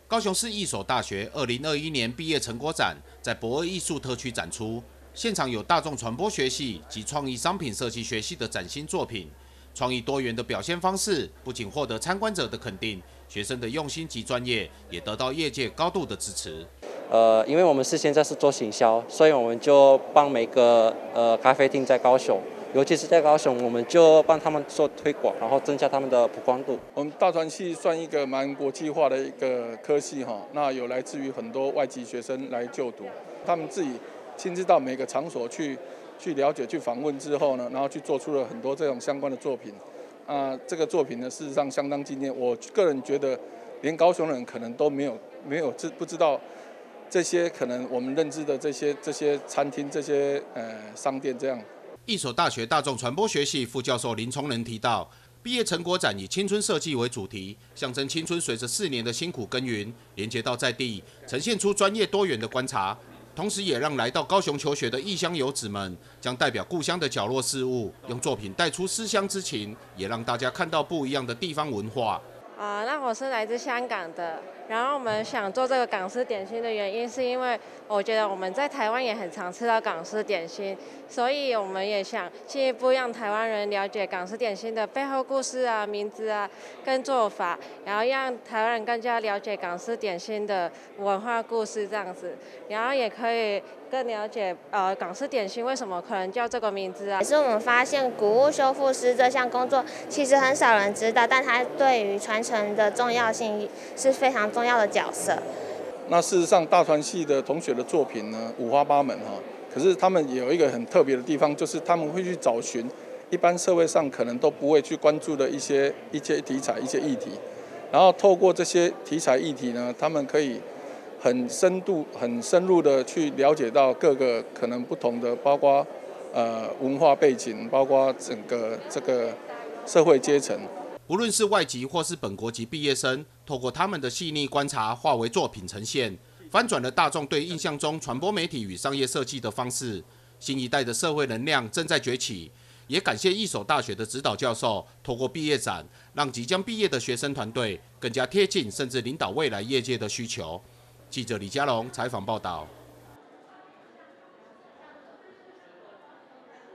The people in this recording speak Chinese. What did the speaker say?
高雄市一所大学2021年毕业成果展在博尔艺术特区展出，现场有大众传播学系及创意商品设计学系的崭新作品。创意多元的表现方式，不仅获得参观者的肯定，学生的用心及专业也得到业界高度的支持。 因为我们是现在是做行销，所以我们就帮每个咖啡厅在高雄。尤其是在高雄，我们就帮他们做推广，然后增加他们的曝光度。 我们大传系算一个蛮国际化的一个科系哈，那有来自于很多外籍学生来就读，他们自己亲自到每个场所去了解、去访问之后呢，然后去做出了很多这种相关的作品。这个作品呢，事实上相当惊艳。我个人觉得，连高雄人可能都没有不知道这些可能我们认知的这些餐厅、这些商店这样。 一所大学大众传播学系副教授林崇仁提到，毕业成果展以青春设计为主题，象征青春随着4年的辛苦耕耘，连接到在地，呈现出专业多元的观察，同时也让来到高雄求学的异乡游子们，将代表故乡的角落事物，用作品带出思乡之情，也让大家看到不一样的地方文化。 那我是来自香港的，然后我们想做这个港式点心的原因，是因为我觉得我们在台湾也很常吃到港式点心，所以我们也想进一步让台湾人了解港式点心的背后故事啊、名字啊跟做法，然后让台湾人更加了解港式点心的文化故事这样子，然后也可以更了解港式点心为什么可能叫这个名字啊。 也是我们发现古物修复师这项工作其实很少人知道，但它对于传承的重要性是非常重要的角色。 那事实上，大传系的同学的作品呢，五花八门哈。可是他们也有一个很特别的地方，就是他们会去找寻一般社会上可能都不会去关注的一些题材、一些议题，然后透过这些题材议题呢，他们可以很深入的去了解到各个可能不同的，包括文化背景，包括整个这个社会阶层。 无论是外籍或是本国籍毕业生，透过他们的细腻观察，化为作品呈现，翻转了大众对印象中传播媒体与商业设计的方式。新一代的社会能量正在崛起，也感谢一所大学的指导教授，透过毕业展，让即将毕业的学生团队更加贴近，甚至领导未来业界的需求。记者李佳龙采访报道。